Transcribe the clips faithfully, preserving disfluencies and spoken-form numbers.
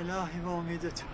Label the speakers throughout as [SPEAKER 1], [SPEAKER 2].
[SPEAKER 1] الهی با امید تو.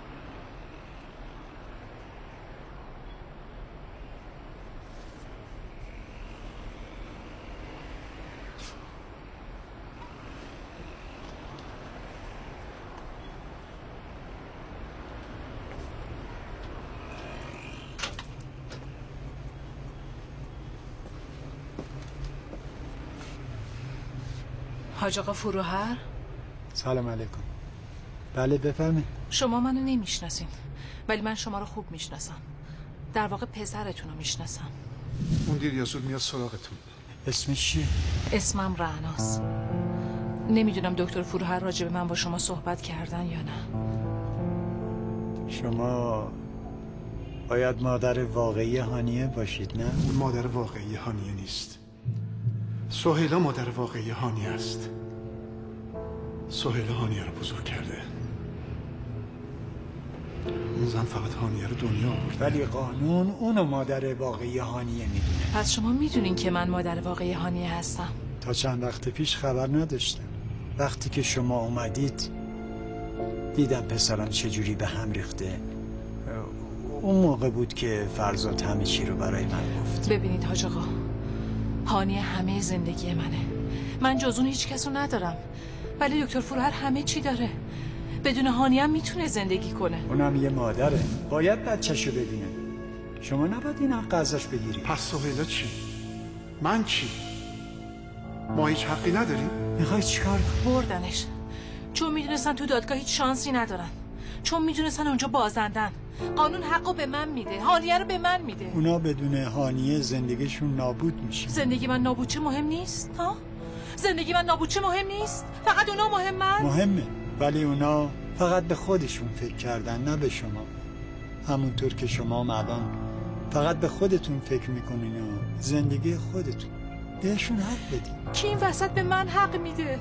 [SPEAKER 2] حاج آقا فروهر.
[SPEAKER 1] سلام علیکم. بله بفرمایید.
[SPEAKER 2] شما منو نمیشناسین ولی من شما رو خوب میشناسم. در واقع پسرتون رو میشناسم.
[SPEAKER 3] اون دیر یا زود میاد سراغتون.
[SPEAKER 1] اسمش چیه؟
[SPEAKER 2] اسمم رعناست. نمیدونم دکتر فروهر راجع به من با شما صحبت کردن یا نه.
[SPEAKER 1] شما باید مادر واقعی هانیه باشید نه؟
[SPEAKER 3] اون مادر واقعی هانیه نیست. سهیلا مادر واقعی هانیه است. سهیلا هانیه رو بزرگ کرده. اون زن فقط هانیه رو دنیا آورده.
[SPEAKER 1] ولی قانون اونو مادر واقعی هانیه میدونه.
[SPEAKER 2] پس شما میدونین که من مادر واقعی هانیه هستم؟
[SPEAKER 1] تا چند وقت پیش خبر نداشتم. وقتی که شما اومدید دیدم پسرم چجوری به هم ریخته. اون موقع بود که فرزاد همه چی رو برای من گفت.
[SPEAKER 2] ببینید حاج آقا، هانیه همه زندگی منه. من جز اون هیچ کسو ندارم. ولی دکتر فروهر همه چی داره. بدون هانیه هم میتونه زندگی کنه.
[SPEAKER 1] اونم یه مادره، باید بچه‌شو ببینه. شما نباید این حق ازش بگیری.
[SPEAKER 3] پس سهیلا چی؟ من چی؟ ما هیچ حقی نداریم؟
[SPEAKER 1] میخوای چیکار کنی؟
[SPEAKER 2] بردنش. چون میدونستن تو دادگاه هیچ شانسی ندارن. چون میدونستن اونجا بازندن. قانون حقو به من میده، هانیه رو به من میده.
[SPEAKER 1] اونا بدون هانیه زندگیشون نابود میشه.
[SPEAKER 2] زندگی من نابود چه مهم نیست ها؟ زندگی من نابود چه مهم نیست؟ فقط اونا مهمن؟
[SPEAKER 1] مهمه، ولی اونا فقط به خودشون فکر کردن نه به شما. همونطور که شما الان فقط به خودتون فکر میکنین و زندگی خودتون. بهشون حق بدین.
[SPEAKER 2] کی این وسط به من حق میده؟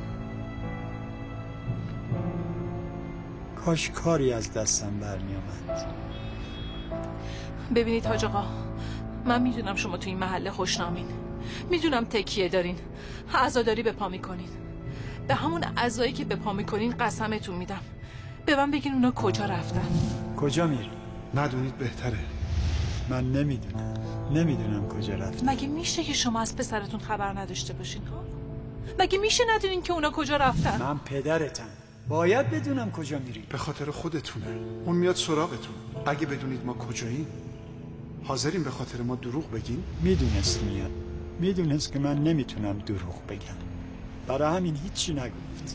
[SPEAKER 1] کاش کاری از دستم برمیامد.
[SPEAKER 2] ببینید حاج آقا، من میدونم شما تو این محله خوشنامین. میدونم تکیه دارین، عزاداری به پا میکنین. به همون عزایی که به پا میکنین قسمتون میدم به من بگین اونا کجا رفتن.
[SPEAKER 1] کجا میری؟
[SPEAKER 3] ندونید بهتره.
[SPEAKER 1] من نمیدونم. نمیدونم کجا رفتن.
[SPEAKER 2] مگه میشه که شما از پسرتون خبر نداشته باشین ها؟ مگه میشه ندونین که اونا کجا رفتن؟
[SPEAKER 1] من پدرتم، باید بدونم کجا میری.
[SPEAKER 3] به خاطر خودتونه. اون میاد سراغتون. اگه بدونید ما کجاییم حاضرین به خاطر ما دروغ بگین؟
[SPEAKER 1] میدونست میاد. میدونست که من نمیتونم دروغ بگم. برای همین هیچی نگفت.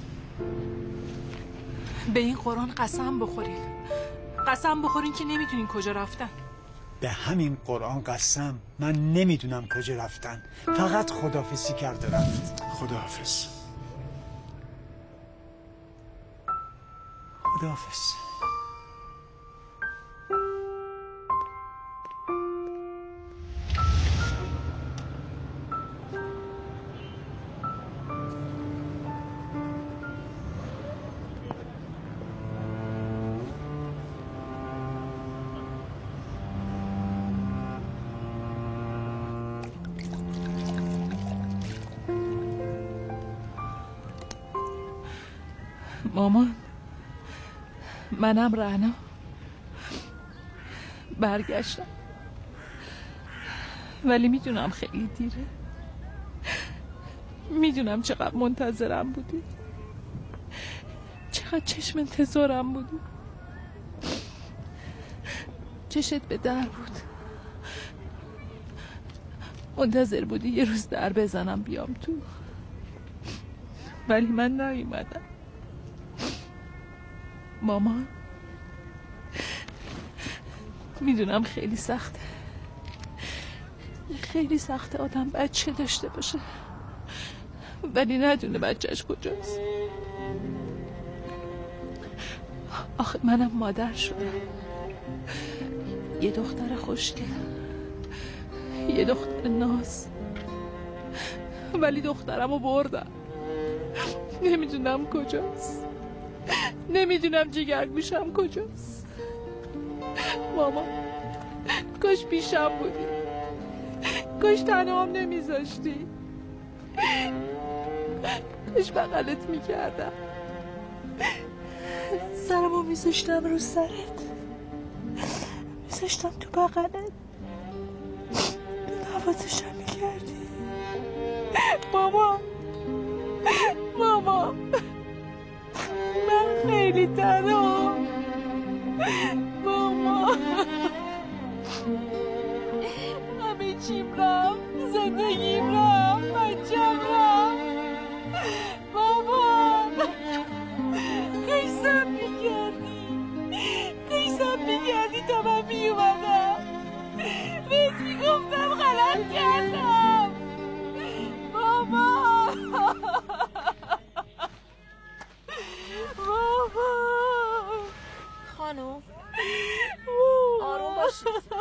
[SPEAKER 2] به این قرآن قسم بخورین. قسم بخورین که نمیدونین کجا رفتن.
[SPEAKER 1] به همین قرآن قسم من نمیدونم کجا رفتن. فقط خداحافظی کرده رفت.
[SPEAKER 3] خداحافظ.
[SPEAKER 1] خداحافظ.
[SPEAKER 2] مامان، منم رعنا برگشتم، ولی میدونم خیلی دیره. میدونم چقدر منتظرم بودی، چقدر چشم انتظارم بودی. چشت به در بود، منتظر بودی یه روز در بزنم بیام تو، ولی من نیومدم. مامان، میدونم خیلی سخته، خیلی سخته آدم بچه داشته باشه ولی ندونه بچهش کجاست. آخه منم مادر شدم، یه دختر خوشگل، یه دختر ناز، ولی دخترمو بردم. نمیدونم کجاست، نمیدونم جگرگوشم کجاست. ماما، کاش پیشم بودی، کاش تنهام نمیذاشتی، کاش بغلت میکردم.
[SPEAKER 4] سرمو میذاشتم رو سرت، میذاشتم تو بغلت، نوازشم میکردی. ماما ماما من خیلی تنهام. ماما همه چیم رفت، زندگیم رفت، بچم رفت. ماما قیسم میکردی قیسم میکردی تا من میومدم، بهت میگفتم غلط کردم. ماما ماما
[SPEAKER 5] خانم آروم باشید.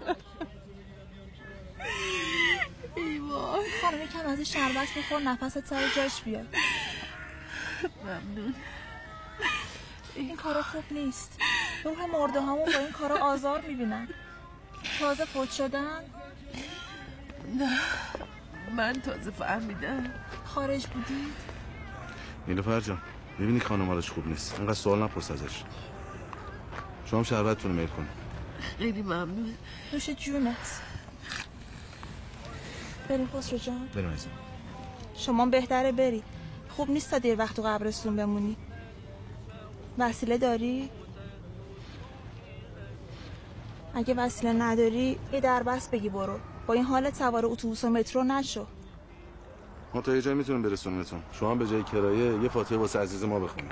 [SPEAKER 4] ای وای
[SPEAKER 5] خانم یکم از این شربت بخور نفست سر جاش بیاد.
[SPEAKER 4] ممنون.
[SPEAKER 5] این کارا خوب نیست. روح مرده هامون با این کارا آزار میبینن. تازه فوت شدن؟
[SPEAKER 4] نه من تازه فهمیدم.
[SPEAKER 5] خارج بودید؟
[SPEAKER 6] نیلوفر جان ببینی خانم حالش خوب نیست، اینقدر سوال نپرس ازش. شما هم شربتتون رو میل کنید.
[SPEAKER 4] خیلی ممنون.
[SPEAKER 5] نوش جونت. بریم خسرو جان.
[SPEAKER 6] بریم عزیزم.
[SPEAKER 5] شما بهتره بری. خوب نیست تا دیر وقت تو قبرستون بمونی. وسیله داری؟ اگه وسیله نداری یه دربست بگی برو. با این حالت سوار اتوبوس و مترو نشو.
[SPEAKER 6] ما تا یه جایی میتونیم برسونیمتون. شما هم به جای کرایه یه فاتحه واسه عزیز ما بخونید.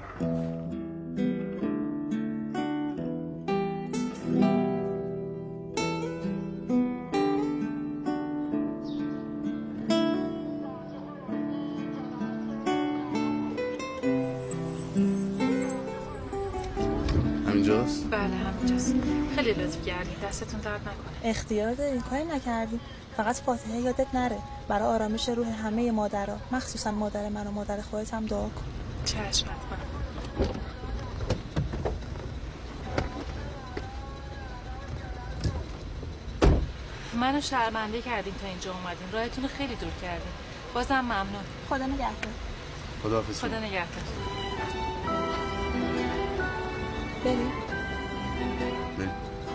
[SPEAKER 6] همینجاست؟
[SPEAKER 2] بله همینجاست. خیلی لطف کردید، دستتون درد نکنه.
[SPEAKER 5] اختیار داری، کاری نکردی. فقط فاتحه یادت نره. برای آرامش روح همه مادرها، مخصوصا مادر من و مادر خودت هم دعا کن.
[SPEAKER 2] چشم حتما. منو شرمنده کردین تا اینجا اومدین. راهتون خیلی دور کردین. بازم ممنون.
[SPEAKER 5] خدا نگهدار.
[SPEAKER 6] خداحافظ.
[SPEAKER 2] خدا نگهدار.
[SPEAKER 5] بریم.
[SPEAKER 6] بریم.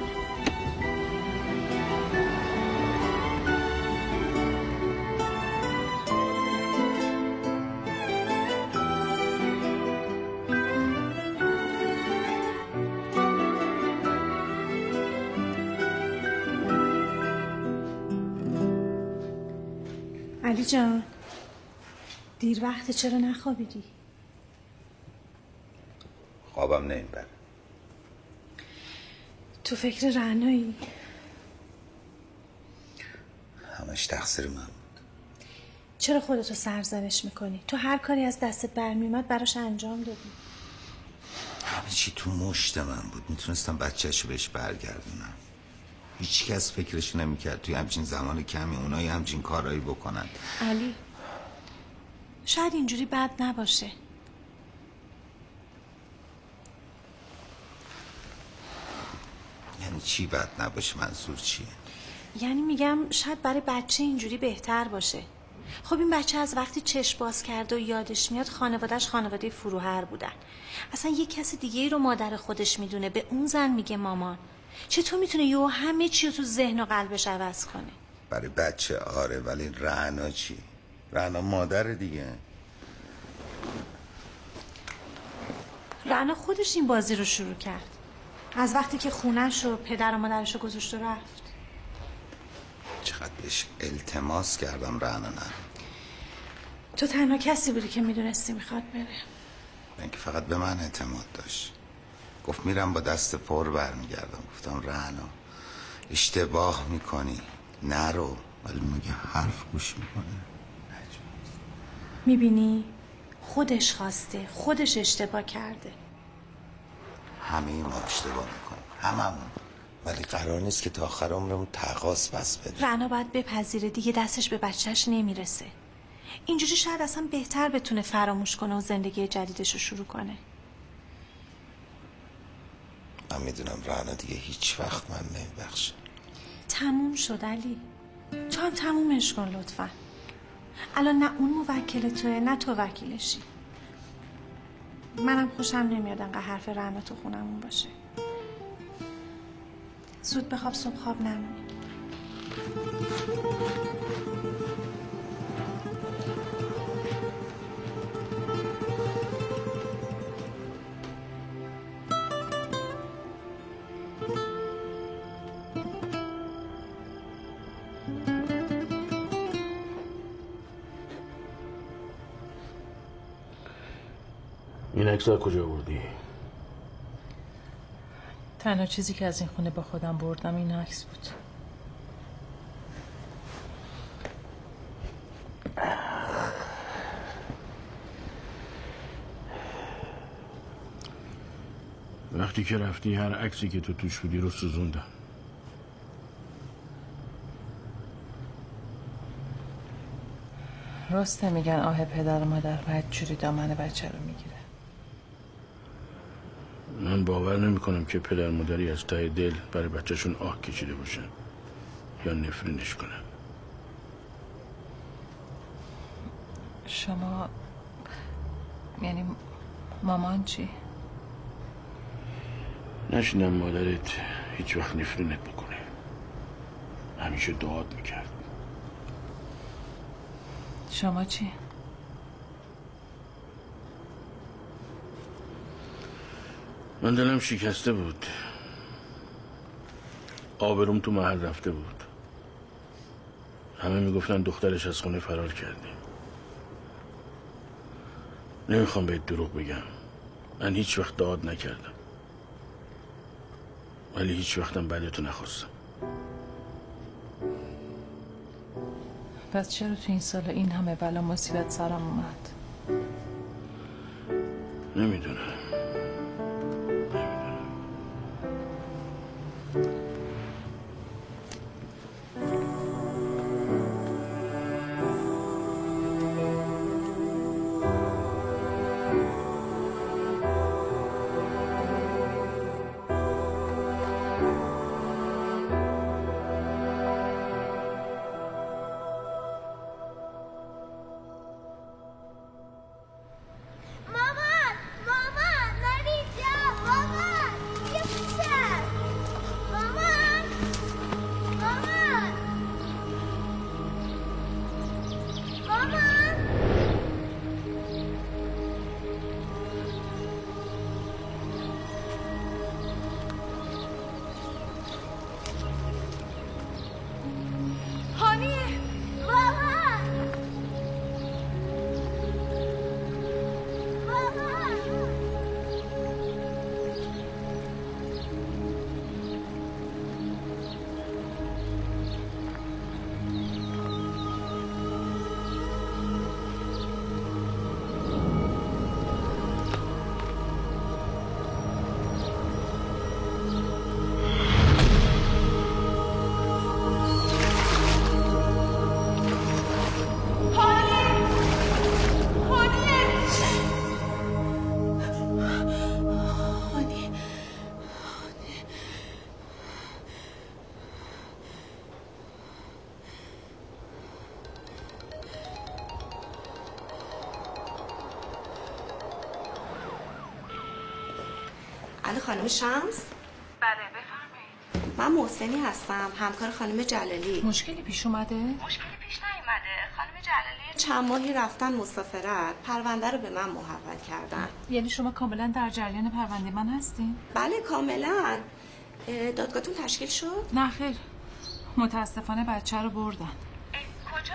[SPEAKER 7] علی جان دیر وقت چرا نخوابیدی؟
[SPEAKER 8] خوابم نمیبره.
[SPEAKER 7] تو فکر رعنایی؟
[SPEAKER 8] همش تقصیر من بود.
[SPEAKER 7] چرا خودتو سرزنش میکنی؟ تو هر کاری از دستت برمیومد براش انجام دادی.
[SPEAKER 8] همه چی تو مشت من بود. میتونستم بچه‌شو بهش برگردونم. هیچ کس فکرش نمیکرد توی همچین زمان کمی اونایی همچین کارایی بکنن.
[SPEAKER 7] علی شاید اینجوری بد نباشه.
[SPEAKER 8] یعنی چی بد نباشه؟ منظور چیه؟
[SPEAKER 7] یعنی میگم شاید برای بچه اینجوری بهتر باشه. خب این بچه از وقتی چشم باز کرده و یادش میاد خانوادهش خانواده فروهر بودن. اصلا یه کس دیگه ای رو مادر خودش میدونه، به اون زن میگه مامان. چطور میتونه یهو همه چی رو تو ذهن و قلبش عوض کنه؟
[SPEAKER 8] برای بچه آره، ولی رعنا چی؟ رعنا مادر دیگه.
[SPEAKER 7] رعنا خودش این بازی رو شروع کرد. از وقتی که خونش رو پدر و مادرش رو گذاشت و رفت.
[SPEAKER 8] چقدر بهش التماس کردم رعنا نره.
[SPEAKER 7] تو تنها کسی بودی که میدونستی میخواد بره.
[SPEAKER 8] من که فقط به من اعتماد داشت. گفت میرم با دست پر برمیگردم. گفتم رعنا اشتباه میکنی نرو، ولی میگه حرف گوش میکنه.
[SPEAKER 7] میبینی خودش خواسته، خودش اشتباه کرده.
[SPEAKER 8] همه ما اشتباه میکنیم، هممون، ولی قرار نیست که تا آخر عمرمون تقاص بس بده.
[SPEAKER 7] رعنا باید بپذیره دیگه دستش به بچهش نمیرسه. اینجوری شاید اصلا بهتر بتونه فراموش کنه و زندگی جدیدش رو شروع کنه.
[SPEAKER 8] من میدونم رعنا دیگه هیچ وقت من نمیبخشه.
[SPEAKER 7] تموم شد علی، تو هم تمومش کن لطفا. الان نه اون موکل توه نه تو وکیلشی. منم خوشم نمیاد انقدر حرف رعنا تو خونمون باشه. زود بخواب صبح خواب نمونی.
[SPEAKER 9] این عکس کجا بردی؟
[SPEAKER 2] تنها چیزی که از این خونه با خودم بردم این عکس بود.
[SPEAKER 9] وقتی که رفتی هر عکسی که تو توش بودی رو سوزوندم.
[SPEAKER 2] راسته میگن آه پدر و مادر باید جوری دامن بچه رو میگیره.
[SPEAKER 9] من باور نمی کنم که پدر مادری از ته دل برای بچهشون آه کشیده باشن یا نفرینش کنن.
[SPEAKER 2] شما یعنی مامان چی؟
[SPEAKER 9] نشیدم مادرت هیچ وقت نفرینت بکنه. همیشه دعات میکرد.
[SPEAKER 2] شما چی؟
[SPEAKER 9] من دلم شکسته بود. آبروم تو محل رفته بود. همه میگفتن دخترش از خونه فرار کرده. نمیخوام بهت دروغ بگم. من هیچ وقت داد نکردم. ولی هیچ وقتم بدتو نخواستم.
[SPEAKER 2] پس چرا تو این سال این همه بلا مصیبت سرم اومد؟
[SPEAKER 9] نمیدونم.
[SPEAKER 10] الو خانم شمس؟
[SPEAKER 2] بله بفرمایید.
[SPEAKER 10] من محسنی هستم، همکار خانم جلالی.
[SPEAKER 2] مشکلی پیش اومده؟
[SPEAKER 10] مشکلی پیش نیومده. خانم جلالی چند ماهی رفتن مسافرت، پرونده رو به من محول کردن.
[SPEAKER 2] یعنی شما کاملا در جریان پرونده من هستین؟
[SPEAKER 10] بله کاملا. دادگاهتون تشکیل شد؟
[SPEAKER 2] نه خیر، متاسفانه بچه رو بردن.
[SPEAKER 10] کجا؟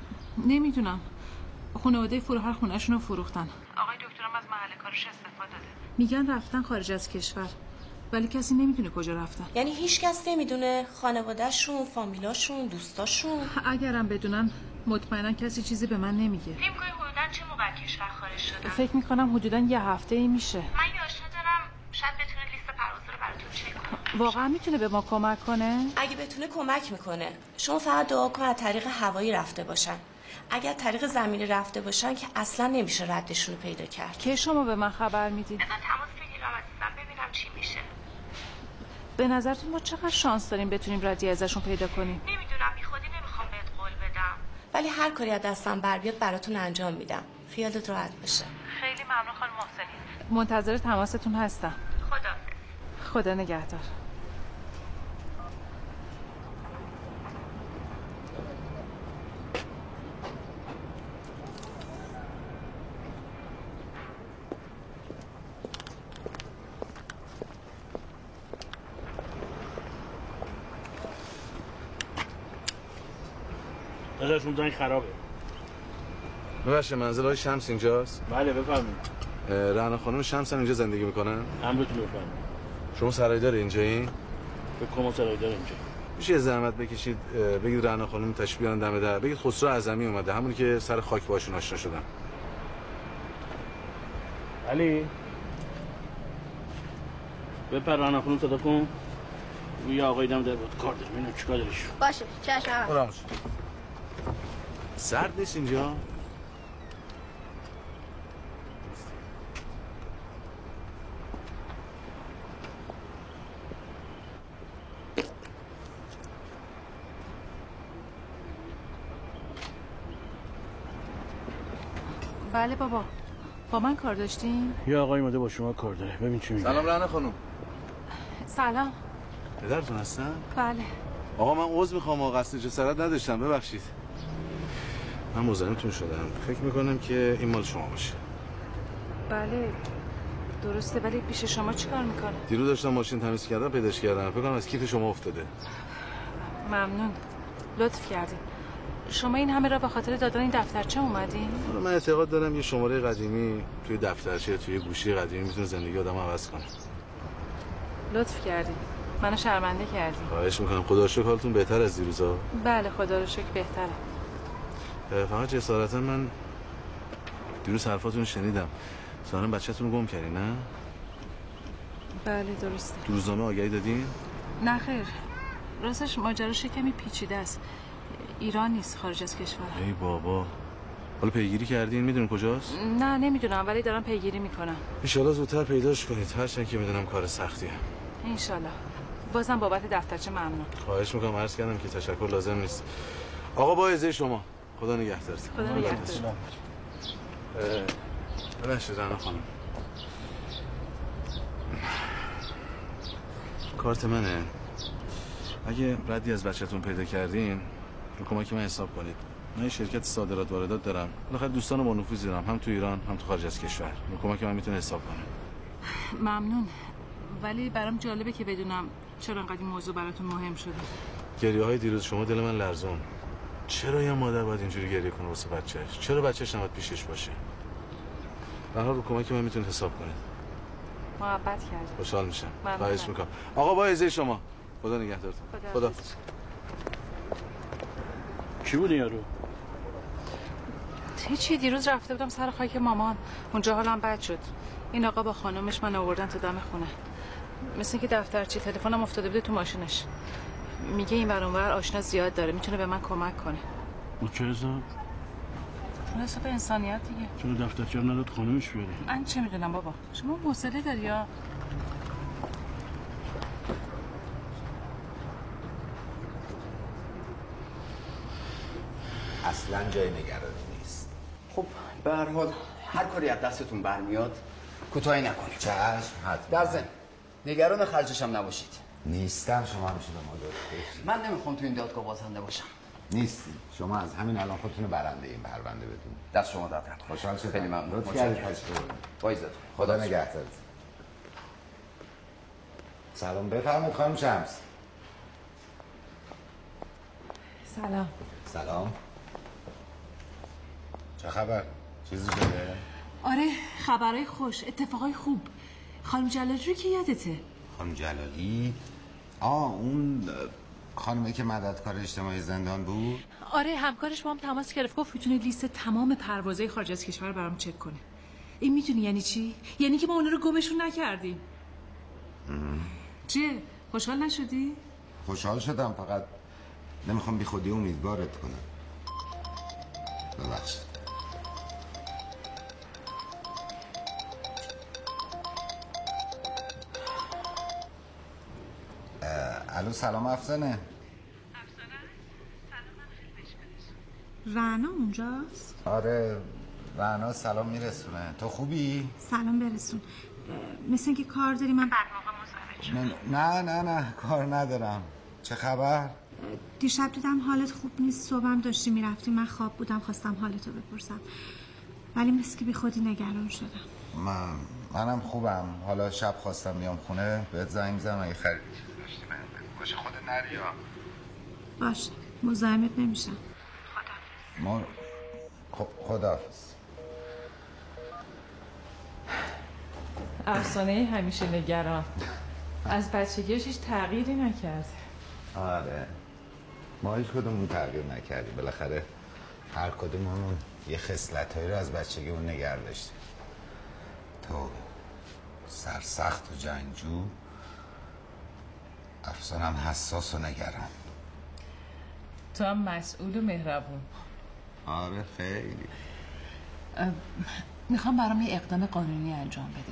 [SPEAKER 2] نمیدونم. خانواده فروهر خونه‌شون رو فروختن.
[SPEAKER 10] آقای دکترم از محل کارش استفاده داده.
[SPEAKER 2] میگن رفتن خارج از کشور، ولی کسی نمیدونه کجا رفتن.
[SPEAKER 10] یعنی هیچ کس نمیدونه؟ خانواده‌شون، فامیلاشون، دوستاشون؟
[SPEAKER 2] اگرم بدونن مطمئنا کسی چیزی به من نمیگه.
[SPEAKER 10] فکر می‌کنی حدوداً چه موقع کشور خارج شدن؟
[SPEAKER 2] فکر میکنم حدوداً یه هفته ای میشه.
[SPEAKER 10] من یه آشنا دارم شاید بتونه لیست پروازا رو براتون چک کنه.
[SPEAKER 2] واقعا میتونه به ما کمک کنه؟
[SPEAKER 10] اگه بتونه کمک میکنه. شما فقط دعا کن از طریق هوایی رفته باشن. اگر طریق زمینی رفته باشن که اصلا نمیشه ردشون رو پیدا کرد.
[SPEAKER 2] که شما به من خبر میدید؟
[SPEAKER 10] بذار تماس بگیرم عزیزم ببینم چی میشه.
[SPEAKER 2] به نظرتون ما چقدر شانس داریم بتونیم ردی ازشون پیدا کنیم؟
[SPEAKER 10] نمیدونم، بی خودی نمیخوام بهت قول بدم، ولی هر کاری از دستم بر بیاد براتون انجام میدم. خیالت راحت باشه.
[SPEAKER 2] خیلی ممنون خانم محسنی. منتظر تماستون هستم. خدا خدا نگهدار.
[SPEAKER 9] داداشون زنگ خرابه.
[SPEAKER 6] ببخشید منزل های شمس اینجاست؟
[SPEAKER 9] بله بفرمایید.
[SPEAKER 6] رعنا خانم شمس هم اینجا زندگی میکنن؟
[SPEAKER 9] امرتون بفرمایید.
[SPEAKER 6] شما سرایدار اینجایی؟
[SPEAKER 9] فکر کنم سرایدار اینجا.
[SPEAKER 6] میشه یه زحمت بکشید بگید رعنا خانم تشریف بیارن دم در، بگید خسرو اعظمی اومده، همونی که سر خاک باشون آشنا شدن.
[SPEAKER 9] علی بپر رعنا خانم صدا کن. یه آقای دم در بود کار دارم. اینو چیکار داریش؟
[SPEAKER 11] باشه چشم.
[SPEAKER 6] برامش. سرد نیست اینجا؟
[SPEAKER 2] بله بابا. با من کار داشتین؟
[SPEAKER 9] یه آقای اومده با شما کار داره. ببین چی میگه.
[SPEAKER 6] سلام رعنا خانم.
[SPEAKER 2] سلام.
[SPEAKER 6] پدرتون هستن؟
[SPEAKER 2] بله.
[SPEAKER 6] آقا من عذر میخوام، آقا قصد جسارت نداشتم، ببخشید. من مزاحمتون شدم. فکر میکنم که این مال شما باشه.
[SPEAKER 2] بله درسته، ولی پیش شما چیکار میکنه؟
[SPEAKER 6] دیروز داشتم ماشین تمیز کردم پیداش کردم. فکر کنم از کیف شما افتاده.
[SPEAKER 2] ممنون. لطف کردین. شما این همه را به خاطر دادن این دفترچه اومدین؟
[SPEAKER 6] من اعتقاد دارم یه شماره قدیمی توی دفترچه توی گوشی قدیمی میتونه زندگی آدمو عوض کنه.
[SPEAKER 2] لطف کردین. منو شرمنده کردین.
[SPEAKER 6] خواهش میکنم. خدا رو شکر حالتون بهتر از دیروزا؟
[SPEAKER 2] بله خدا رو شکر بهتره.
[SPEAKER 6] فقط جسارتا من دیروز حرفاتون شنیدم. ظاهرا بچه‌تون رو گم کردین نه؟
[SPEAKER 2] بله درسته.
[SPEAKER 6] تو روزنامه آگهی دادین؟
[SPEAKER 2] نه خیر. راستش ماجراش کمی پیچیده است. ایران نیست، خارج از کشور.
[SPEAKER 6] ای بابا. حالا پیگیری کردین؟ میدونین کجاست؟
[SPEAKER 2] نه نمیدونم، ولی دارم پیگیری میکنم.
[SPEAKER 6] ان شاءالله زودتر پیداش کنید، هرچند که میدونم کار سختیه.
[SPEAKER 2] ان شاءالله. بازم بابت دفترچه ممنون.
[SPEAKER 6] خواهش میکنم. عرض کردم که تشکر لازم نیست. آقا با اجازه شما. خدا نگهدارت.
[SPEAKER 2] خدا نگهدار.
[SPEAKER 6] ببخشید رعنا خانم. کارت منه. اگه ردی از بچه‌تون پیدا کردین، کمک من حساب کنید. من یه شرکت صادرات واردات دارم. بالاخره دوستان با نفوذ دارم، هم تو ایران هم تو خارج از کشور. کمک من میتونه حساب کنه.
[SPEAKER 2] ممنون. ولی برام جالبه که بدونم چرا انقدر این موضوع براتون مهم شده.
[SPEAKER 6] گریه های دیروز شما دل من لرزون. چرا یه مادر باید اینجوری گریه کنه واسه بچه‌ش؟ چرا بچه‌ش نباید پیشش باشه؟ به هر حال کمک من میتونه حساب کنه.
[SPEAKER 2] محبت کرد.
[SPEAKER 6] خوشحال میشم. خواهش میکنم. آقا با اجازه شما. خدا نگهدارتون. خدا. خدا.
[SPEAKER 9] کی بود یارو؟
[SPEAKER 2] هیچی، دیروز رفته بودم سر خاک مامان. اونجا حالم بد شد. این آقا با خانومش من آوردن تو دم خونه. مثل که دفترچه تلفنم افتاده بوده تو ماشینش. میگه این ور اون ور آشنا زیاد داره، میتونه به من کمک کنه.
[SPEAKER 9] با چه حساب؟
[SPEAKER 2] اون حساب انسانیت دیگه.
[SPEAKER 9] چرا دفترچه رو نداد خانومش بیاره؟
[SPEAKER 2] من چه میدونم بابا. شما حوصله داری یا؟
[SPEAKER 8] اصلا جای نگرانی نیست.
[SPEAKER 12] خب به هر حال هر کاری از دستتون برمیاد کوتاهی نکنید.
[SPEAKER 8] چشم حتما.
[SPEAKER 12] در ضمن نگران خرجش هم نباشید.
[SPEAKER 8] نیستم. شما همیشه به ما دارید.
[SPEAKER 12] من نمیخوام تو این دادگاه بازنده باشم.
[SPEAKER 8] نیستی. شما از همین الان خودتون برنده این پرونده بدون.
[SPEAKER 12] دست شما درد نکنه.
[SPEAKER 8] خوشحال شدم.
[SPEAKER 12] خیلی ممنون.
[SPEAKER 8] لطف کردید.
[SPEAKER 12] با عزتون.
[SPEAKER 8] خدا نگهدارت. سلام بفرمایید خانم شمس.
[SPEAKER 2] سلام.
[SPEAKER 8] سلام. چه خبر؟ چیزی شده؟
[SPEAKER 2] آره خبرهای خوش، اتفاقای خوب. خانم جلالی رو که یادته؟
[SPEAKER 8] خانم جلالی؟ آه اون خانمی که مددکار اجتماعی زندان بود؟
[SPEAKER 2] آره همکارش با هم تماس گرفت، گفت میتونه لیست تمام پروازهای خارج از کشور برام چک کنه. این میدونی یعنی چی؟ یعنی که ما اونا رو گمشون نکردیم. چیه؟ خوشحال نشدی؟
[SPEAKER 8] خوشحال شدم، فقط نمیخوام بی خودی امیدوارت کنم. ببخشید. الو سلام افسانه.
[SPEAKER 13] افسانه سلام، من خیلی بشکنش. رعنا اونجاست؟
[SPEAKER 8] آره رعنا سلام میرسونه. تو خوبی؟
[SPEAKER 7] سلام برسون. مثل اینکه کار داری، من بعد موقع مزاحمت شدم.
[SPEAKER 8] نه نه نه کار ندارم. چه خبر؟
[SPEAKER 7] دیشب دیدم حالت خوب نیست، صبحم داشتی میرفتی، من خواب بودم خواستم حالتو بپرسم، ولی مثل که بی خودی نگران شدم.
[SPEAKER 8] من منم خوبم. حالا شب خواستم بیام خونه بهت زنگ میزنم اگه خرید داشتی بهم بگو. باشه خودت نریا.
[SPEAKER 7] باشه مزاحمت نمیشم.
[SPEAKER 8] ما خداحافظ.
[SPEAKER 2] افسانه همیشه نگران از بچگیش هیچ تغییری نکرده.
[SPEAKER 8] آره ما هیچ کدومون تغییر نکردیم. بالاخره هر کدوممون یه خصلتایی رو از بچگی اون نگه داشتیم. تو سرسخت و جنگجو، افسانم حساس و نگران.
[SPEAKER 2] تو هم مسئول و مهربون.
[SPEAKER 8] آره خیلی.
[SPEAKER 2] میخوام برام یه اقدام قانونی انجام بدی.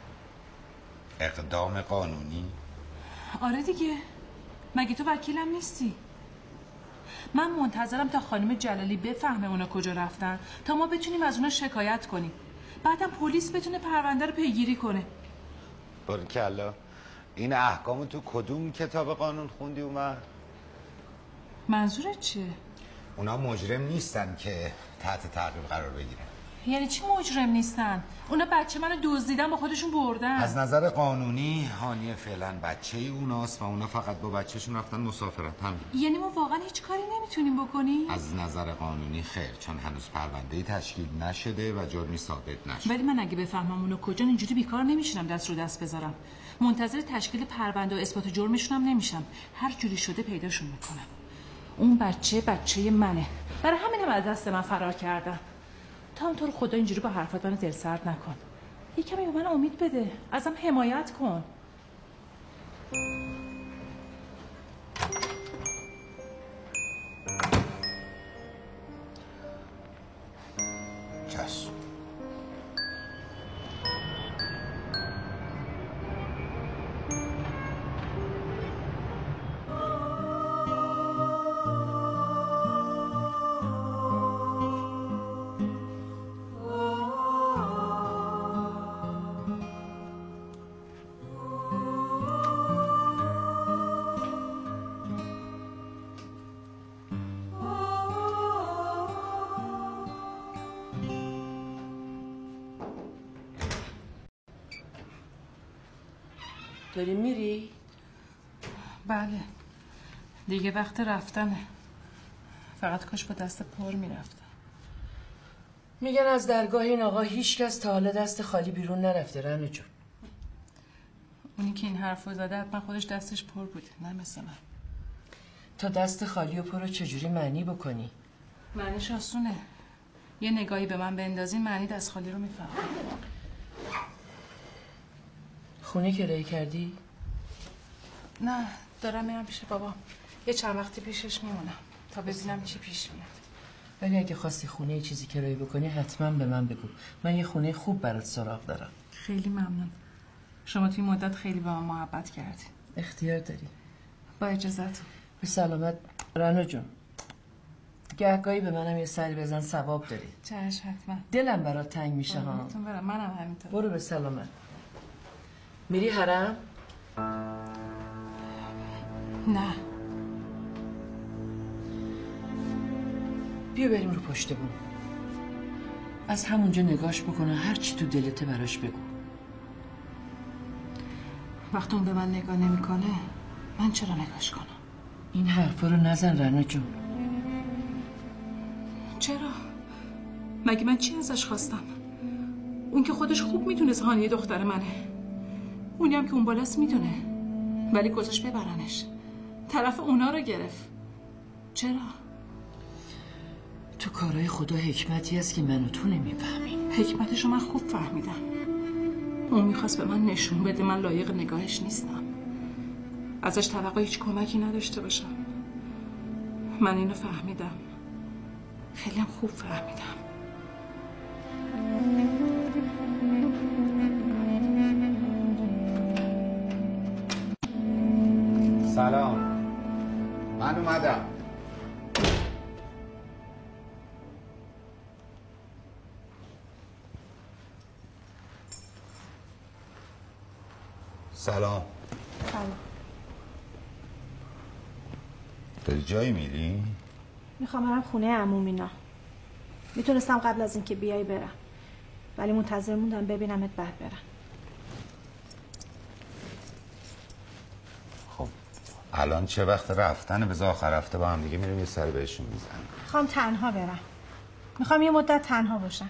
[SPEAKER 8] اقدام قانونی؟
[SPEAKER 2] آره دیگه، مگه تو وکیلم نیستی؟ من منتظرم تا خانم جلالی بفهمه اونا کجا رفتن تا ما بتونیم از اونا شکایت کنیم، بعدم پلیس بتونه پرونده رو پیگیری کنه.
[SPEAKER 8] باریکلا. این احکامو تو کدوم کتاب قانون خوندی اومد؟
[SPEAKER 2] منظورت چیه؟
[SPEAKER 8] اونا مجرم نیستن که تحت تعقیب قرار بگیرن.
[SPEAKER 2] یعنی چی مجرم نیستن؟ اونا بچه منو دزدیدن با خودشون بردن.
[SPEAKER 8] از نظر قانونی هانیه فعلا بچه ای اوناست و اونا فقط با بچهشون رفتن مسافرت. همین.
[SPEAKER 2] یعنی ما واقعا هیچ کاری نمیتونیم بکنیم؟
[SPEAKER 8] از نظر قانونی خیر، چون هنوز پرونده تشکیل نشده و جرمی ثابت نشده.
[SPEAKER 2] ولی من اگه بفهمم اونا کجان اینجوری بیکار نمیشینم دست رو دست بذارم. منتظر تشکیل پرونده و اثبات جرمشون هم نمیشم. هر جوری شده پیداشون میکنم. اون بچه بچه منه. برای همینم از دست من فرار کردن. تا هم تو رو خدا اینجوری با حرفات منو دلسرد نکن. یه کمی به من امید بده. ازم حمایت کن.
[SPEAKER 8] چشم.
[SPEAKER 4] داری میری؟
[SPEAKER 2] بله دیگه وقت رفتنه. فقط کاش با دست پر میرفتم.
[SPEAKER 4] میگن از درگاه این آقا هیچ کس تا حالا دست خالی بیرون نرفته رنو جون.
[SPEAKER 2] اونی که این حرفو زده حتما خودش دستش پر بوده، نه مثل من.
[SPEAKER 4] تا دست خالی و پر رو چجوری معنی بکنی؟
[SPEAKER 2] معنیش آسونه. یه نگاهی به من بندازین معنی دست خالی رو میفهم.
[SPEAKER 4] خونه کرایه کردی؟
[SPEAKER 2] نه دارم میرم پیش بابا. یه چند وقتی پیشش میمونم تا ببینم چی پیش میاد.
[SPEAKER 4] ولی اگه خواستی خونه یه چیزی کرایه بکنی حتما به من بگو. من یه خونه خوب برات سراغ دارم.
[SPEAKER 2] خیلی ممنون. شما توی مدت خیلی به من محبت کردی.
[SPEAKER 4] اختیار داری.
[SPEAKER 2] با اجازت.
[SPEAKER 4] به سلامت رنو جون. گهگاهی به منم یه سری بزن ثواب داری.
[SPEAKER 2] چشم حتما.
[SPEAKER 4] دلم برات تنگ میشه ها.
[SPEAKER 2] برم. منم همینطور.
[SPEAKER 4] برو به سلامت. میری حرم؟
[SPEAKER 2] نه.
[SPEAKER 4] بیا بریم رو پشت بوم. از همونجا نگاش بکنه هر چی تو دلته براش بگو.
[SPEAKER 2] وقتی اون به من نگاه نمیکنه من چرا نگاش کنم؟
[SPEAKER 4] این حرفا رو نزن رنا جون.
[SPEAKER 2] چرا؟ مگه من چی ازش خواستم؟ اون که خودش خوب میدونه هانیه دختر منه. اونی هم که اون بالاست میدونه، ولی گذاشت ببرنش. طرف اونا رو گرفت. چرا؟
[SPEAKER 4] تو کارهای خدا حکمتی هست که من و تو نمیفهمیم.
[SPEAKER 2] حکمتشو من خوب فهمیدم. اون میخواست به من نشون بده من لایق نگاهش نیستم، ازش توقع هیچ کمکی نداشته باشم. من اینو فهمیدم، خیلی هم خوب فهمیدم.
[SPEAKER 8] سلام، من اومدم. سلام.
[SPEAKER 7] سلام.
[SPEAKER 8] داری جایی میری؟
[SPEAKER 7] میخوام برم خونه عمومینا. میتونستم قبل از اینکه بیای برم، ولی منتظر موندم ببینمت بعد برم.
[SPEAKER 8] خب الان چه وقت رفتنه؟ بذار آخر هفته با هم دیگه میریم یه سری بهشون میزنیم.
[SPEAKER 7] میخوام تنها برم. میخوام یه مدت تنها باشم.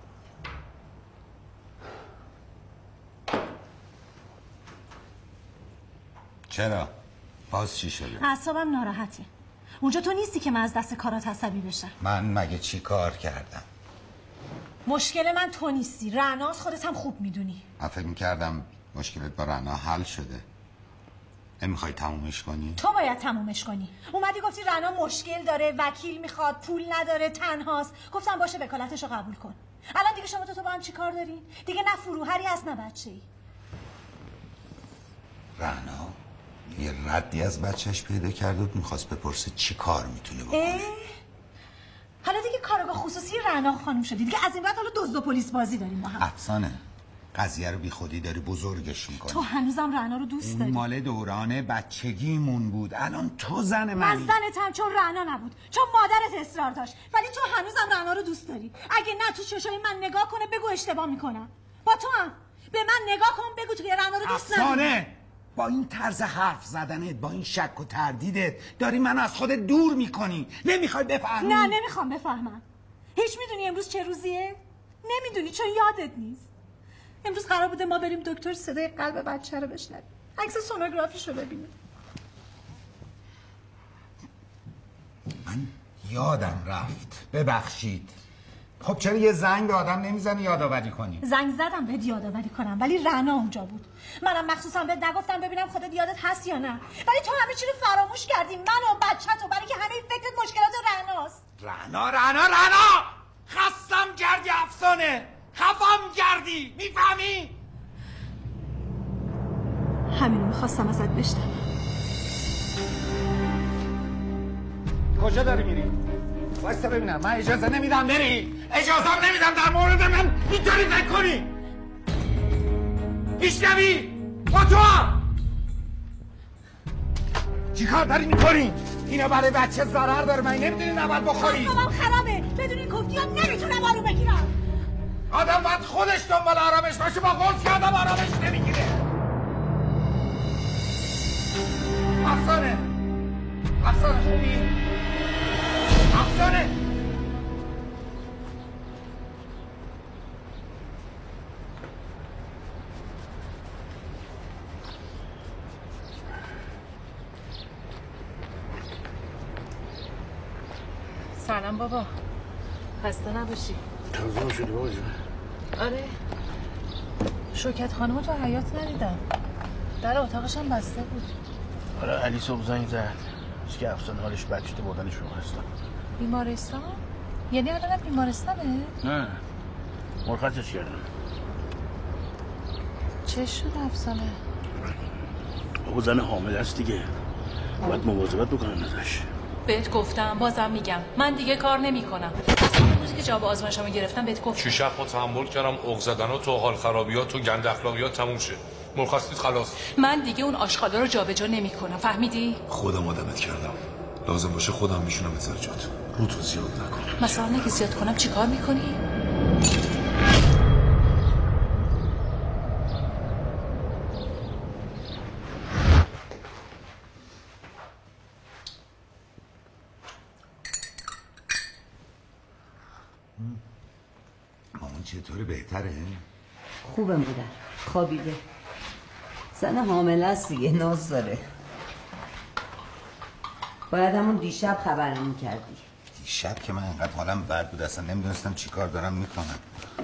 [SPEAKER 8] چرا؟ باز چی شده؟
[SPEAKER 7] اعصابم ناراحته. اونجا تو نیستی که من از دست کارات عصبی بشم.
[SPEAKER 8] من مگه چی کار کردم؟
[SPEAKER 7] مشکل من تو نیستی، رعناست، خودت هم خوب میدونی.
[SPEAKER 8] من فکر میکردم مشکلت با رنا حل شده. نمیخوای تمومش کنی؟
[SPEAKER 7] تو باید تمومش کنی. اومدی گفتی رنا مشکل داره، وکیل میخواد، پول نداره، تنهاست. گفتم باشه وکالتشو قبول کن. الان دیگه شما تو تو با هم چی کار دارین؟ دیگه نه فروهری هست نه بچه‌ای.
[SPEAKER 8] رنا یه ردی از بچهش پیدا کرده بود، میخواست بپرسه چی کار میتونه بکنه.
[SPEAKER 7] حالا دیگه کارگاه خصوصی رنا خانم شدی دیگه، از این بعد حالا دزد و پلیس بازی داریم با هم.
[SPEAKER 8] افسانه قضیه رو بی خودی داری بزرگش میکنی.
[SPEAKER 7] تو هنوزم رنا رو دوست داری.
[SPEAKER 8] اون مال دوران بچگیمون بود، الان تو زن
[SPEAKER 7] من
[SPEAKER 8] منی.
[SPEAKER 7] زنتم چون رنا نبود، چون مادرت اصرار داشت، ولی تو هنوزم رنا رو دوست داری. اگه نه تو چشای من نگاه کنه بگو اشتباه میکنم. با تو هم به من نگاه کن بگو تو که رنا رو دوست نداری.
[SPEAKER 8] افسانه با این طرز حرف زدنت، با این شک و تردیدت داری منو از خودت دور میکنی. نمیخوای بفهمی؟
[SPEAKER 7] نه نمیخوام بفهمم. هیچ میدونی امروز چه روزیه؟ نمیدونی چون یادت نیست. امروز قرار بوده ما بریم دکتر صدای قلب بچه رو بشنویم، عکس سونوگرافیشو ببینیم.
[SPEAKER 8] من یادم رفت، ببخشید. خب چرا یه زنگ به آدم نمیزنی یادآوری کنی؟
[SPEAKER 7] زنگ زدم بهت یادآوری کنم ولی رنا اونجا بود. منم مخصوصا بهت نگفتم ببینم خودت یادت هست یا نه، ولی تو همه چی رو فراموش کردی، من و بچه‌تو، برای که همه فکرت مشکلات رناست.
[SPEAKER 8] رنا رنا رنا خستم کردی افسانه، خفم کردی، میفهمی؟
[SPEAKER 7] همینو میخواستم ازت بشنوم.
[SPEAKER 8] کجا داری میری؟ واسه ببینم. من اجازه نمیدم بری، اجازه نمیدم در مورد من اینطوری فکر کنی. میشنوی؟ با تو هم چی کار داری میکنی؟ اینا برای بچه ضرر داره، من نمیدونی نباید بخوری.
[SPEAKER 7] اصلا خرابه، بدون کفتی ها نمیتونم آروم بگیرم.
[SPEAKER 8] آدم باید خودش دنبال آرامش باشه، با قرص که آدم آرامش نمیگیره. افسانه افسانه خوبی؟ افسانه
[SPEAKER 2] سلام بابا، خسته نباشی.
[SPEAKER 9] تازه شدی بابا جون؟
[SPEAKER 2] آره، شوکت خانمو تو حیاط ندیدم، در اتاقش هم بسته بود.
[SPEAKER 9] آره علی صبح زنگ زد که افسانه حالش بد شده، بردنش بیمارستان.
[SPEAKER 2] بیمارستان؟ یعنی الان بیمارستانه؟
[SPEAKER 9] نه مرخصش کردم.
[SPEAKER 2] چه شد افسانه؟
[SPEAKER 9] بابا زن حامل است دیگه، باید مواظبت بکنن ازش.
[SPEAKER 2] بهت گفتم، بازم میگم، من دیگه کار نمی کنم. اصلا روزی که جواب آزمایشمو گرفتم بهت گفتم.
[SPEAKER 11] شش هفته تحمل کردم، عق زدنات و حال خرابیات و گند اخلاقیات تموم شه. مرخصیت خلاص.
[SPEAKER 2] من دیگه اون آشغالا رو جابجا نمی کنم، فهمیدی؟
[SPEAKER 11] خودم آدمت کردم، لازم باشه خودم میشونم از جات. رو تو زیاد نکن.
[SPEAKER 2] مثلا اگه زیاد کنم چیکار میکنی؟
[SPEAKER 8] مامان چطوره؟ بهتره؟
[SPEAKER 13] خوبه مادر، خوابیده. زن حامله است دیگه، ناز داره. باید همون دیشب خبرمون کردی.
[SPEAKER 8] دیشب که من اینقدر حالم بد بود اصلا نمیدونستم چی کار دارم میکنم.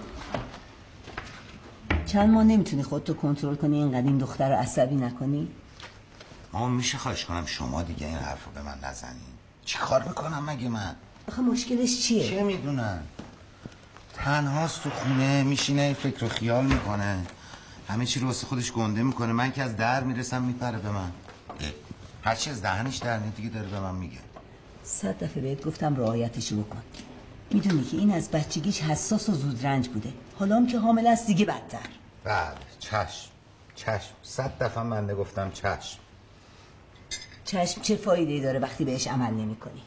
[SPEAKER 13] چند ماه نمیتونی خودتو کنترل کنی، اینقدر این دختر رو عصبی نکنی؟
[SPEAKER 8] مامان میشه خواهش کنم شما دیگه این حرف رو به من نزنین. چی کار بکنم مگه من؟
[SPEAKER 13] آخه مشکلش چیه؟
[SPEAKER 8] چه میدونم، تنهاست تو خونه، میشینه فکر و خیال میکنه، همه چی رو واسه خودش گنده میکنه. من که از در میرسم میپره به من، هرچی از دهنش در میاد دیگه داره به من میگه.
[SPEAKER 13] صد دفعه بهت گفتم رعایتش بکن. میدونی که این از بچگیش حساس و زود رنج بوده، حالا هم که حامل است دیگه بدتر.
[SPEAKER 8] بله چشم، چشم. صد دفعه من گفتم چشم.
[SPEAKER 13] چشم چه فایده‌ای داره وقتی بهش عمل نمی کنی؟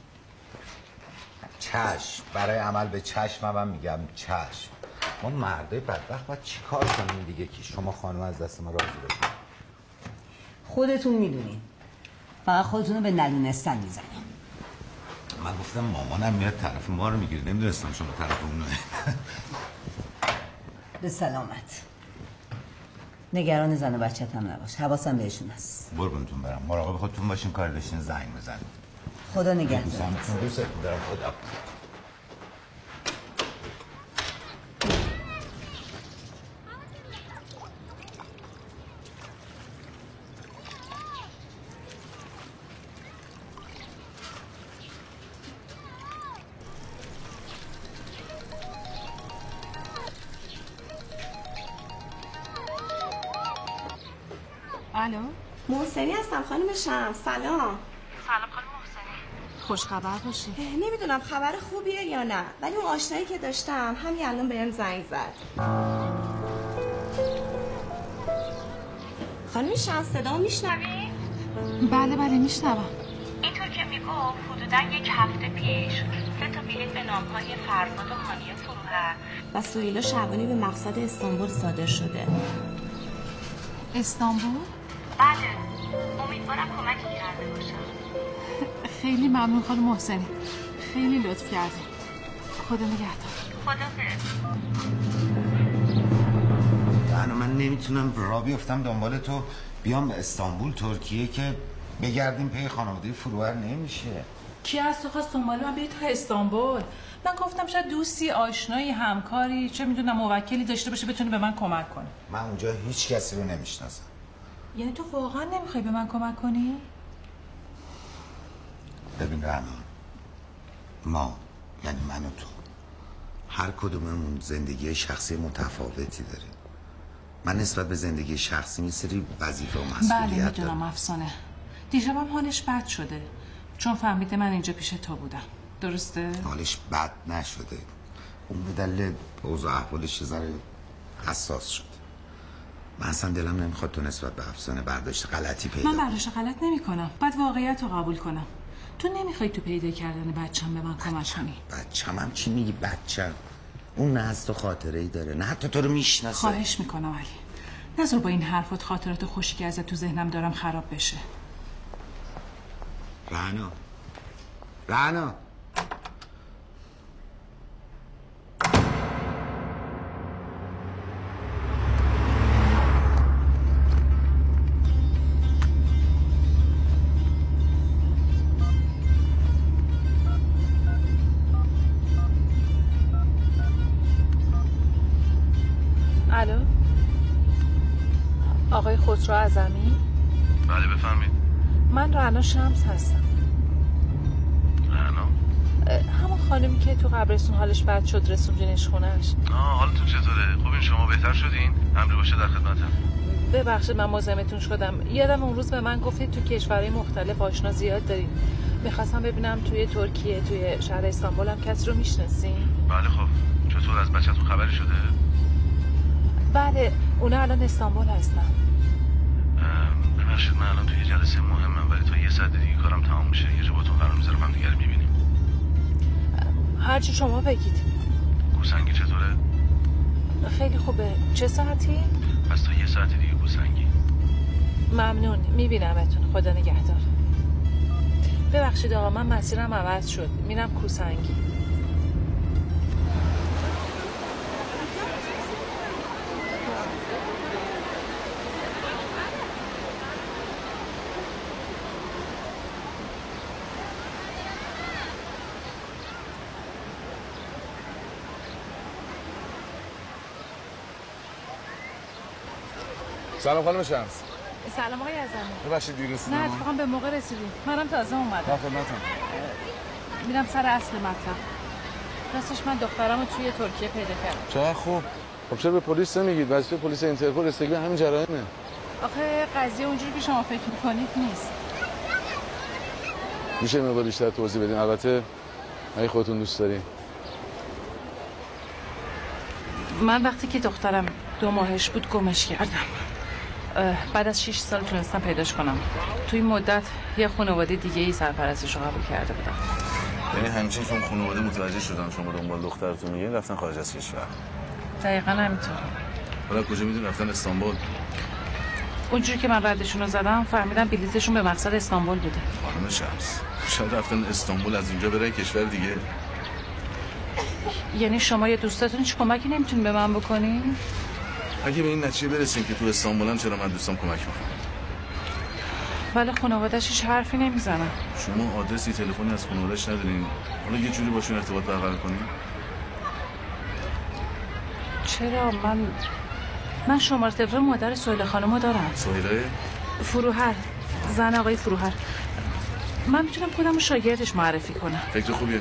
[SPEAKER 8] چشم. برای عمل به چشم هم میگم چشم. ما مردای بدبخت باید چی کار کنیم دیگه که شما خانم از دست ما راضی بشید؟
[SPEAKER 13] خودتون میدونین. فقط خودتون رو به ندونستن میزنین.
[SPEAKER 8] من گفتم مامانم میاد طرف ما رو میگیره، نمیدونستم شما طرف اونو.
[SPEAKER 13] به سلامت. نگران زن و بچت هم نباش، حواسم بهشون هست.
[SPEAKER 8] قربونتون برم، مراقب خودتون باشین، کار داشتین زنگ بزنید.
[SPEAKER 13] خدا نگهدار.
[SPEAKER 8] دوستتون دارم. خدا.
[SPEAKER 10] الو محسنی هستم خانم شمس. سلام.
[SPEAKER 2] سلام خانم محسنی. خوش خبر باشی.
[SPEAKER 10] نمیدونم خبر خوبیه یا نه، ولی اون آشنایی که داشتم همین الان بهم زنگ زد. خانم شمس صدا میشنوی؟
[SPEAKER 2] بله بله میشنوم.
[SPEAKER 10] اینطور که میگفت حدودا یک هفته پیش سه تا بلیط به نامهای فرزاد و هانیه فروهر و سهیلا شعبانی به مقصد استانبول صادر شده.
[SPEAKER 2] استانبول؟
[SPEAKER 10] بله. امیدوارم کمکی کرده باشم.
[SPEAKER 2] خیلی ممنون خانم محسنی. خیلی لطف کردی. خدا نگهدار.
[SPEAKER 10] خدافظ.
[SPEAKER 8] من من نمیتونم را بیفتم دنبال تو بیام استانبول ترکیه که بگردیم پی خانواده فروهر نمیشه.
[SPEAKER 2] کی از تو خواست دنبال من بیای تا استانبول؟ من گفتم شاید دوستی، آشنایی، همکاری، چه میدونم موکلی داشته باشه بتونی به من کمک کنی.
[SPEAKER 8] من اونجا هیچ کسی رو نمیشناسم.
[SPEAKER 2] یعنی تو واقعا نمیخوای به من کمک کنی؟
[SPEAKER 8] ببین رنا، ما یعنی من و تو هر کدوممون زندگی شخصی متفاوتی داریم. من نسبت به زندگی شخصی می سری وظیفه و مسئولیت
[SPEAKER 2] بله میدونم افسانه. دیشبم حالش بد شده چون فهمیده من اینجا پیش تو بودم. درسته؟
[SPEAKER 8] حالش بد نشده، اون به دلیل اوضاع احوالش ذره حساس شد. من اصلا دلم نمیخواد تو نسبت به افسانه برداشت غلطی پیدا.
[SPEAKER 2] من برداشت غلط نمی کنم. بعد واقعیت رو قبول کنم. تو نمیخوای تو پیدا کردن بچم به من کمک کنی.
[SPEAKER 8] بچم هم چی میگی بچم؟ اون نه از تو خاطره ای داره، نه حتی تو رو میشناسه.
[SPEAKER 2] خواهش میکنم علی، نذار با این حرفات خاطرات خوشی که ازت تو ذهنم دارم خراب بشه.
[SPEAKER 8] رعنا رعنا
[SPEAKER 2] الو آقای خسرو اعظمی؟
[SPEAKER 6] بله بفرمایید.
[SPEAKER 2] من رعنا شمس هستم.
[SPEAKER 6] رعنا؟
[SPEAKER 2] همون خانمی که تو قبرستون حالش بد شد رسوندینش خونش.
[SPEAKER 6] آه حالتون چطوره؟ خوبین شما بهتر شدین؟ امری باشه در خدمتم.
[SPEAKER 2] ببخشید من مزاحمتون شدم. یادم اون روز به من گفتید تو کشورهای مختلف آشنا زیاد دارین. میخواستم ببینم توی ترکیه توی شهر استانبول هم کسی رو میشناسین؟
[SPEAKER 6] بله خب چطور از بچه‌تون خبری شده؟
[SPEAKER 2] بله اونا الان استانبول هستن.
[SPEAKER 6] ببخشید من الان توی جلسه مهمم ولی تا یه ساعت دیگه کارم تمام میشه. یه جا باتون قرار میذارم هم دیگه رو میبینیم.
[SPEAKER 2] هرچی شما بگید.
[SPEAKER 6] گوسنگی چطوره؟
[SPEAKER 2] خیلی خوبه. چه ساعتی؟
[SPEAKER 6] پس تا یه ساعت دیگه گوسنگی.
[SPEAKER 2] ممنون میبینمتون. خدا نگهدار. ببخشید آقا من مسیرم عوض شد. میرم کوسنگی.
[SPEAKER 6] سلام خانم شمس.
[SPEAKER 2] سلام آقای اعظمی.
[SPEAKER 6] ببخشید دیر رسیدم.
[SPEAKER 2] نه اتفاقا به موقع رسیدیم. منم تازه اومدم.
[SPEAKER 6] در خدمتم.
[SPEAKER 2] میرم سر اصل مطلب. راستش من دخترامو توی ترکیه پیدا کردم.
[SPEAKER 6] چقدر خوب. خب چرا به پلیس نمیگید؟ وظیفه پلیس اینترپل رسیدگی همین جرائمه.
[SPEAKER 2] آخه قضیه اونجوری که شما فکر میکنید نیست.
[SPEAKER 6] میشه مقدار بیشتر توضیح بدین؟ البته اگه خودتون دوست دارین.
[SPEAKER 2] من وقتی که دخترم دو ماهش بود گمش کردم. بعد از شش سال تونستم پیداش کنم. توی مدت یه خانواده دیگه ای سرپرستش رو قبول کرده بودم.
[SPEAKER 6] یعنی همچین چون خانواده متوجه شدن شما دنبال دخترتون میگین رفتن خارج از کشور؟
[SPEAKER 2] دقیقاً همینطور.
[SPEAKER 6] حالا کجا میدون رفتن استانبول؟
[SPEAKER 2] اونجوری که من ردشون رو زدم فهمیدم بلیطشون به مقصد استانبول بوده.
[SPEAKER 6] خانم شمس شاید رفتن استانبول از اینجا برای کشور دیگه.
[SPEAKER 2] یعنی شما یه دوستاتون هیچ کمکی نمیتونین به من بکنین؟
[SPEAKER 6] اگه به این نتیجه برسیم که تو استانبولن چرا من دوستام کمک میکنم؟
[SPEAKER 2] ولی خانواده‌اش هیچ حرفی نمیزنن.
[SPEAKER 6] شما آدرسی تلفنی از خانواده‌اش ندارین؟ حالا یه جوری باشون ارتباط برقرار کنین؟
[SPEAKER 2] چرا من من شماره تلفن مادر سهیل خانمو دارم.
[SPEAKER 6] سهیله؟
[SPEAKER 2] فروهر، زن آقای فروهر. من میتونم خودم رو شاگردش معرفی کنم.
[SPEAKER 6] فکر خوبیه.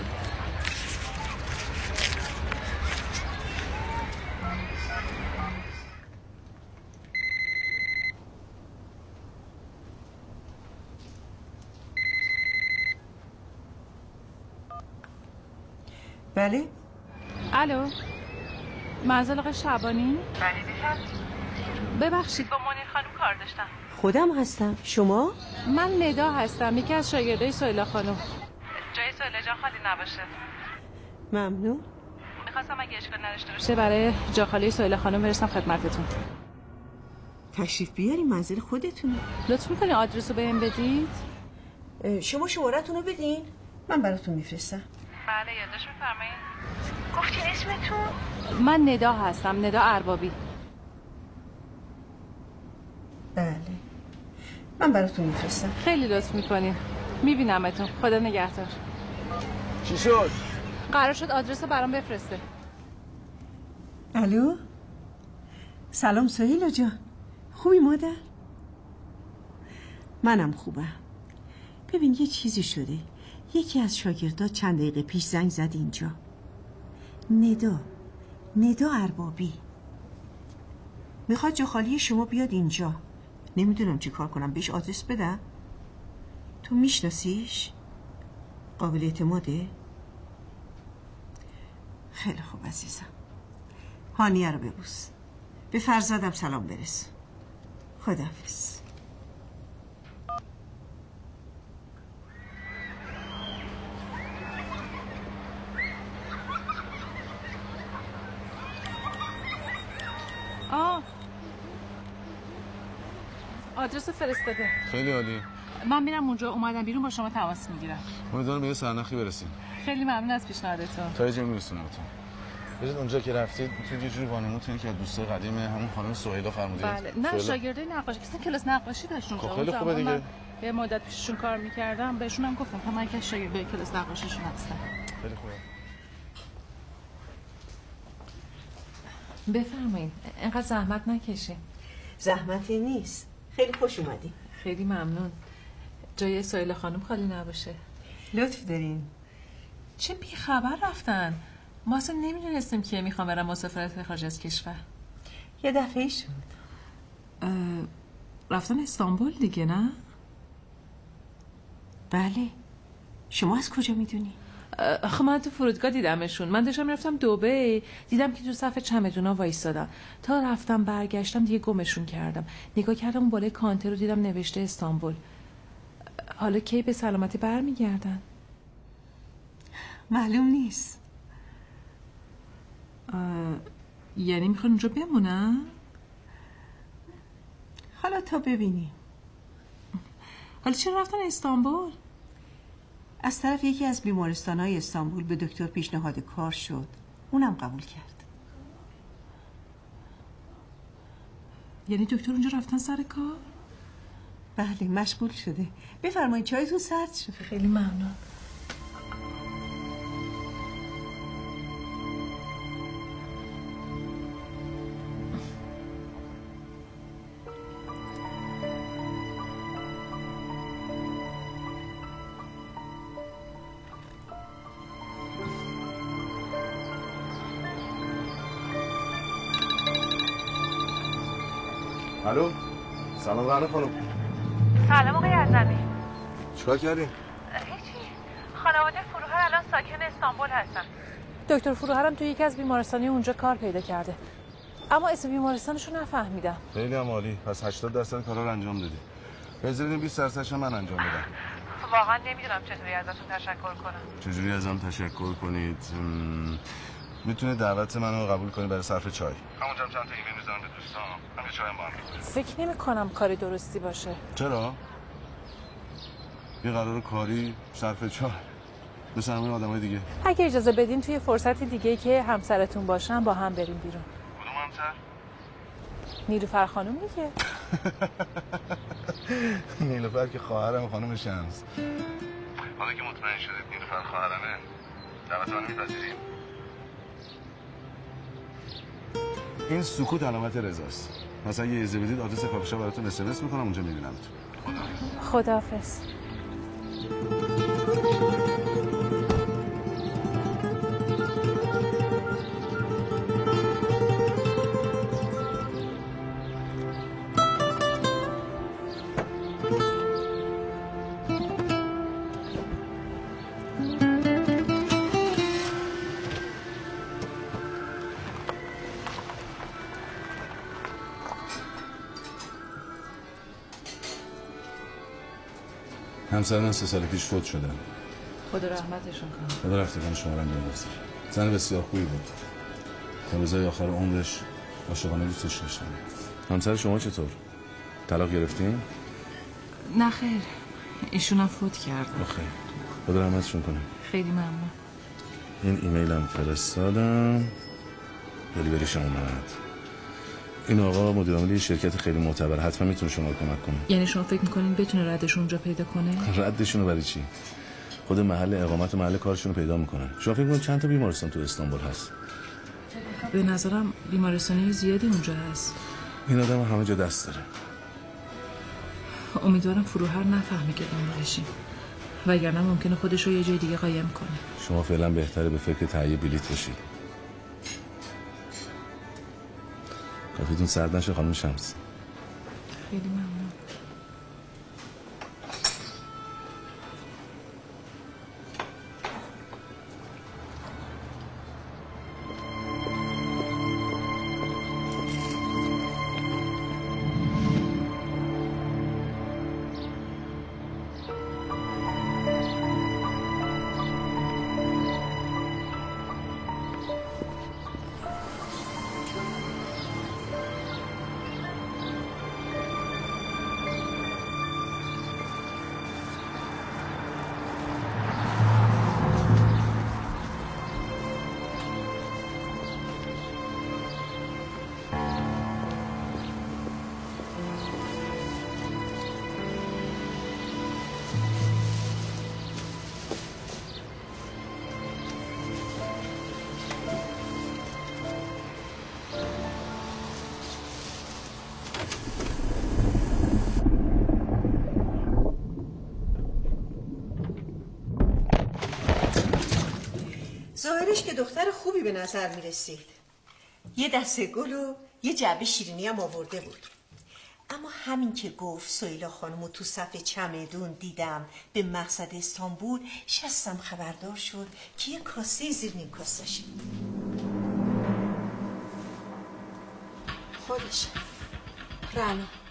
[SPEAKER 13] بله؟
[SPEAKER 2] الو، منزل آقای شعبانی؟
[SPEAKER 14] بله بفرمایید.
[SPEAKER 2] ببخشید با منیر خانم کار داشتم.
[SPEAKER 13] خودم هستم. شما؟
[SPEAKER 2] من ندا هستم، یکی از شاگردای سهیلا خانم. جای سهیلا جان خالی نباشه.
[SPEAKER 13] ممنون.
[SPEAKER 2] میخواستم اگه اشکال نداشته باشه برای جا خالی سهیلا خانم برسم خدمتتون.
[SPEAKER 13] تشریف بیاری، منزل خودتونه.
[SPEAKER 2] لطف میکنی آدرس رو بهم بدید؟
[SPEAKER 13] شما شمارتون رو بدین من براتون میفرستم.
[SPEAKER 2] بله یادداشت میفرمایید.
[SPEAKER 14] گفتین اسمتون؟
[SPEAKER 2] من ندا هستم، ندا اربابی.
[SPEAKER 13] بله من براتون میفرستم.
[SPEAKER 2] خیلی لطف میکنین. میبینمتون. خدا نگهدار.
[SPEAKER 6] چی شد؟
[SPEAKER 2] قرار شد آدرس رو برام بفرسته.
[SPEAKER 13] الو سلام سهیلا جان، خوبی مادر؟ منم خوبم. ببین یه چیزی شده، یکی از شاگردات چند دقیقه پیش زنگ زد اینجا. ندا ندا اربابی میخواد جا خالی شما بیاد اینجا. نمیدونم چی کار کنم، بهش آدرس بدم؟ تو میشناسیش؟ قابل اعتماده؟ خیلی خوب عزیزم، هانیه رو ببوس، به فرزادم سلام برس. خداحافظ.
[SPEAKER 2] آه آدرس فرستاده.
[SPEAKER 6] خیلی عالی.
[SPEAKER 2] من میرم اونجا، اومدم بیرون با شما تماس میگیرم.
[SPEAKER 6] امیدوارم به یه سرنخی برسیم.
[SPEAKER 2] خیلی ممنون از پیشنهادتون.
[SPEAKER 6] تا جایی میرسونمتون. برید اونجا که رفتید میتونید یه جوری وانمودتون که از دوستای قدیم همون خانم سهیلا فرمودید.
[SPEAKER 2] بله نه شاگردای نقاشی، کسی کلاس نقاشی داشت اونجا.
[SPEAKER 6] خیلی خوبه دیگه.
[SPEAKER 2] یه مدت پیششون کار میکردم، بهشون هم گفتم که من که شاگردای کلاس نقاشیشون هستم.
[SPEAKER 6] خیلی خوبه.
[SPEAKER 2] بفرمایید، اینقدر زحمت نکشین.
[SPEAKER 13] زحمتی نیست، خیلی خوش اومدی.
[SPEAKER 2] خیلی ممنون. جای سهیلا خانم خالی نباشه.
[SPEAKER 13] لطف دارین.
[SPEAKER 2] چه بی خبر رفتن؟ ما اصلا نمیدونستیم که میخوام برم مسافرت خارج از کشور.
[SPEAKER 13] یه دفعه شد.
[SPEAKER 2] رفتن استانبول دیگه نه؟
[SPEAKER 13] بله. شما از کجا میدونی؟
[SPEAKER 2] خب من تو فرودگاه دیدمشون. من داشتم میرفتم دبی، دیدم که تو صف چمدونا وایسادن. تا رفتم برگشتم دیگه گمشون کردم. نگاه کردم اون بالای کانتر رو دیدم نوشته استانبول. حالا کی به سلامتی برمیگردن؟
[SPEAKER 13] معلوم نیست.
[SPEAKER 2] یعنی میخوان اونجا بمونن؟
[SPEAKER 13] حالا تا ببینیم.
[SPEAKER 2] حالا چرا رفتن استانبول؟
[SPEAKER 13] از طرف یکی از بیمارستان‌های استانبول به دکتر پیشنهاد کار شد، اونم قبول کرد.
[SPEAKER 2] یعنی دکتر اونجا رفتن سر کار؟
[SPEAKER 13] بله مشغول شده. بفرمایید چایتون سرد شده.
[SPEAKER 2] خیلی ممنون.
[SPEAKER 6] الو سلام رهنه خانم.
[SPEAKER 14] سلام آقای عزمی.
[SPEAKER 6] چیکار کردین؟
[SPEAKER 14] هیچی. خانواده فروهر الان ساکن استانبول هستن.
[SPEAKER 2] دکتر فروهرم توی یکی از بیمارستانی اونجا کار پیدا کرده. اما اسم بیمارستانشو نفهمیدم.
[SPEAKER 6] خیلی هم عالی. پس هشتاد درصد کارا رو انجام دادی. بذارید بیست درصدش من انجام بدم.
[SPEAKER 14] واقعا نمیدونم چطوری ازتون تشکر کنم.
[SPEAKER 6] چجوری ازم تشکر کنید؟ میتونه دعوت منو قبول کنید برای صرف چای. همونجا چند تا ایمیل میذارم به دوستان. هم یه چای هم با هم می‌خوریم.
[SPEAKER 2] فکر نمی‌کنم کاری درستی باشه.
[SPEAKER 6] چرا؟ یه قرار کاری صرف چای. مثل همین آدمای دیگه.
[SPEAKER 2] اگه اجازه بدین توی فرصت دیگه‌ای که همسرتون باشن با هم بریم بیرون.
[SPEAKER 6] کدوم همسر؟
[SPEAKER 2] نیلوفر خانم دیگه.
[SPEAKER 6] نیلوفر که خواهرم خانم شمس. حالا که مطمئن شدید نیلوفر خواهرمه، دعوت منو میپذیریم؟ این سکوت علامت رضاست. مثلا یه اجازه بدید آدرس کافی شاپ براتون اس ام اس میکنم، اونجا میبینمتون.
[SPEAKER 2] خداحافظ.
[SPEAKER 6] همسر من سه سال پیش فوت شدن.
[SPEAKER 2] خدا رحمتشون کنه.
[SPEAKER 6] خدا رفتگان شما رو بیامرزه. زن بسیار خوبی بود. تا روزای آخر عمرش عاشقانه دوستش داشتم. همسر شما چطور؟ طلاق گرفتین؟
[SPEAKER 2] نه خیر. ایشون هم فوت کردن.
[SPEAKER 6] خیر. خدا رحمتشون کنه.
[SPEAKER 2] خیلی ممنون.
[SPEAKER 6] این ایمیلم فرستادم. دلیوریش اومد. این آقا مدیر عامل شرکت خیلی معتبر، حتما میتونه شما رو کمک کنه.
[SPEAKER 2] یعنی شما فکر میکنین بتونه ردشون اونجا پیدا کنه؟
[SPEAKER 6] ردشون رو برای چی؟ خود محل اقامت و محل کارشون رو پیدا میکنه. شما فکر میکنین چند تا بیمارستان تو استانبول هست؟
[SPEAKER 2] به نظرم بیمارستانی زیادی اونجا هست.
[SPEAKER 6] این آدم همه جا دست داره.
[SPEAKER 2] امیدوارم فروهر نفهمه که دنبالشیم، وگرنه ممکنه خودش رو یه جای دیگه قایم کنه.
[SPEAKER 6] شما فعلا بهتره به فکر تهیه بلیط باشید. کافیتون سرد نشه خانم شمس.
[SPEAKER 2] خیلی ممنون.
[SPEAKER 13] ظاهرش که دختر خوبی به نظر می رسید. یه دسته گل و یه جعبه شیرینی هم آورده بود. اما همین که گفت سهیلا خانمو تو صف چمدون دیدم به مقصد استانبول، شستم خبردار شد که یه کاسه زیر نیم کاسه‌شه. خودش رنا